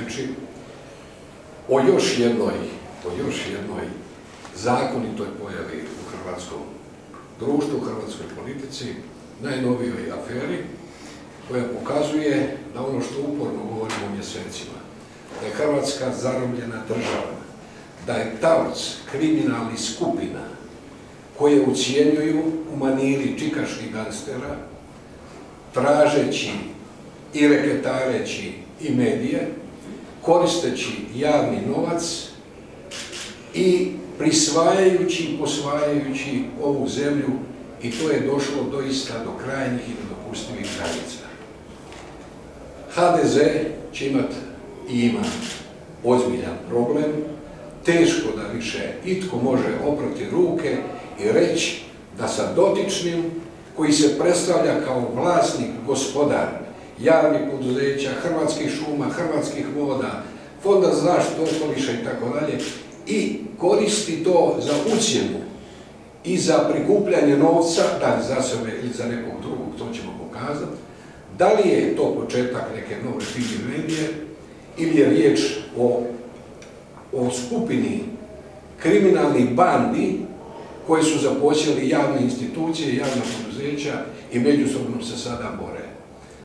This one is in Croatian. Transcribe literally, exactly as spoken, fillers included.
riječi o još jednoj, o još jednoj zakonitoj pojavi u hrvatskom društvu, u hrvatskoj politici, najnovijoj aferi, koja pokazuje da ono što uporno govorimo mjesecima, da je Hrvatska zarobljena država, da je taoc kriminalnih skupina koje ucijenjuju u maniri čikaških gangstera, tražeći i reketareći i medije, koristeći javni novac i prisvajajući i posvajajući ovu zemlju, i to je došlo doista do krajnjih i nedopustivih granica. ha de ze će imati i ima ozbiljan problem, teško da više itko može oprati ruke i reći da sa dotičnim, koji se predstavlja kao vlasnik, gospodar javnih poduzeća, Hrvatskih šuma, Hrvatskih voda, Fonda za zaštitu okoliša i tako dalje, i koristi to za ucjenu i za prikupljanje novca, da li za sebe ili za nekog drugog, to ćemo pokazati. Da li je to početak neke nove fige medije ili je riječ o, o skupini kriminalnih bandi koje su započeli javne institucije, javna poduzeća i međusobno se sada bore.